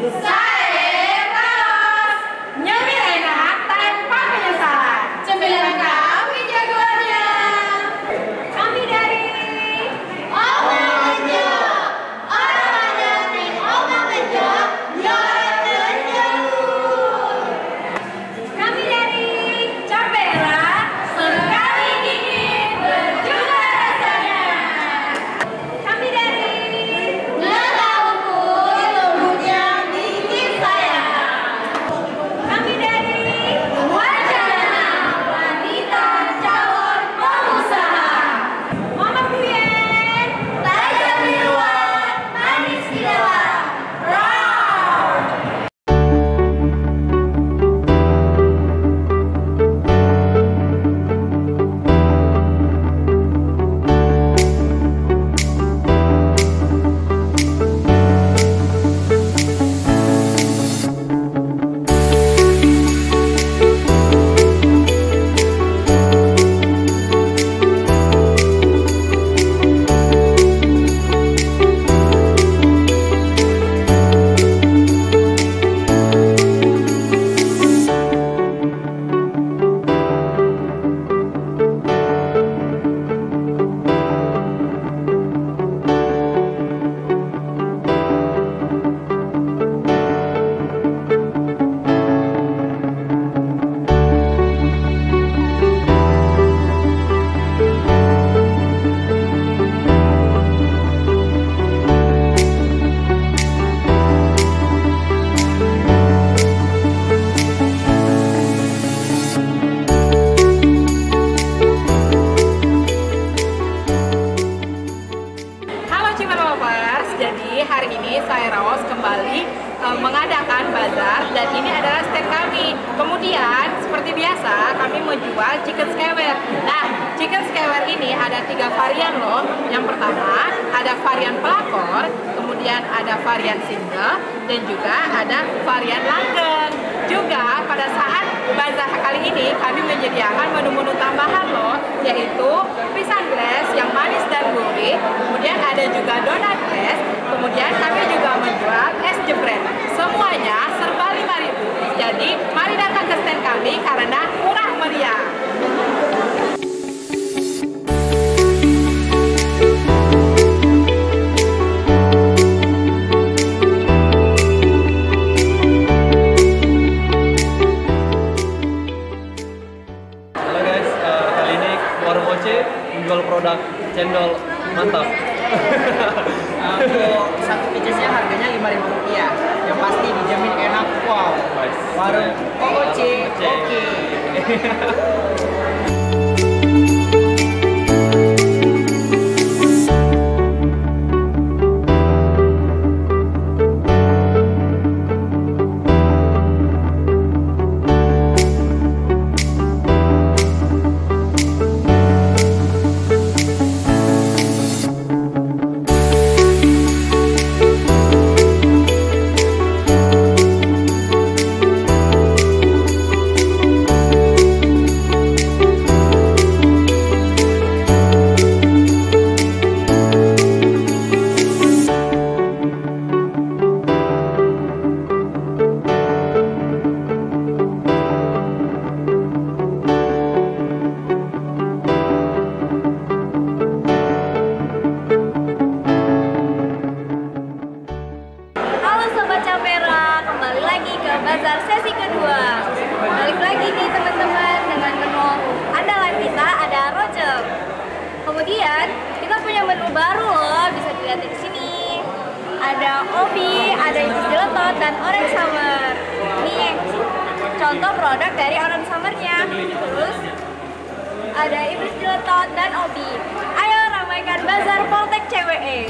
Saya Ros, nyemil enak tanpa penyesalan. Cemilan kami jagoannya. Kami dari Omang Bejo. Orang ada di Omang Bejo, jualan menjauh. Kami dari Capera, sekali dingin berjuta rasanya. Kami dari Ngelauku, lembutnya bikin sayang. Kami dari Wacana, wanita calon pengusaha. Mama Buyen, tajam di luar, manis di dalam. Roar! Halo Cimarovers, jadi hari ini saya Ros kembali mengadakan bazar dan ini adalah stand kami. Kemudian seperti biasa kami menjual chicken skewer. Nah, chicken skewer ini ada 3 varian loh. Yang pertama ada varian pelakor, kemudian ada varian single dan juga ada varian langgeng. Juga pada saat bazar kali ini kami menyediakan menu-menu tambahan loh, yaitu pisang glass yang manis dan gurih, kemudian ada juga donat glass, kemudian kami juga menjual es jebret. Semuanya serba 5.000. Jadi mari datang ke stand kami karena murah meriah. Halo guys, kali ini Warung Oce menjual produk cendol mantap. Untuk satu piecesnya harganya Rp5.000. Yang pasti dijamin enak, wow. Warung OOC, oke. Halo Sobat Capera, kembali lagi ke bazar sesi kedua. Balik lagi nih teman-teman dengan menu andalan kita ada rojak. Kemudian kita punya menu baru loh, bisa dilihat di sini. Ada obi, ada iblis jeletot dan orange summer. Nih contoh produk dari orange summernya. Terus ada iblis jeletot dan obi. Ayo ramaikan bazar Poltek CWE.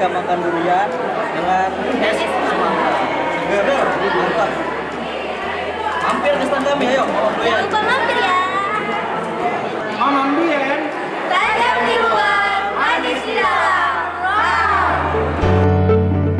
jika makan durian dengan es seger, mantap. Mampir ke stand kami, ayo. Jangan lupa mampir ya. Mamam Durian. Tajam di luar, manis di dalam. Wow.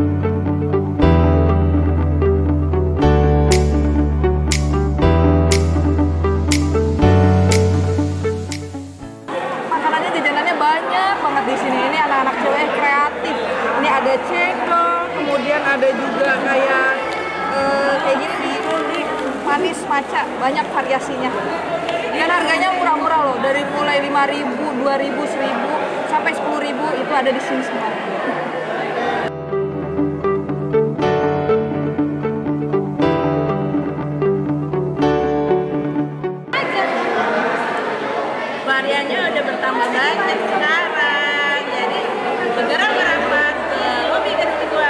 Makanannya, jajanannya banyak banget di sini. Ini anak-anak cewek kreatif. Ini ada cendol, kemudian ada juga kayak gini nih, manis maca, banyak variasinya. Dan harganya murah-murah loh, dari mulai 5.000, 2.000, 1.000 sampai 10.000 itu ada di sini semua. Variannya udah bertambah banyak sekarang, jadi segera merapat ke lobi kedua.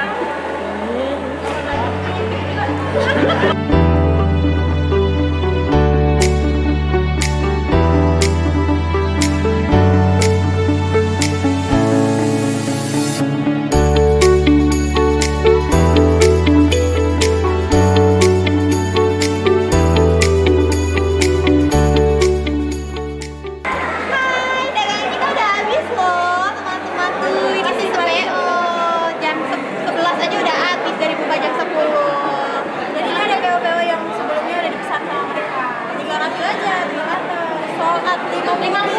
Hai, dagangan kita udah habis loh, teman-teman tuh. Ini sih PO jam 11 aja udah habis dari buka jam 10. Jadi ini ada PO-PO yang sebelumnya udah dipesan sama mereka. Tinggal ambil aja, tinggal sold out 5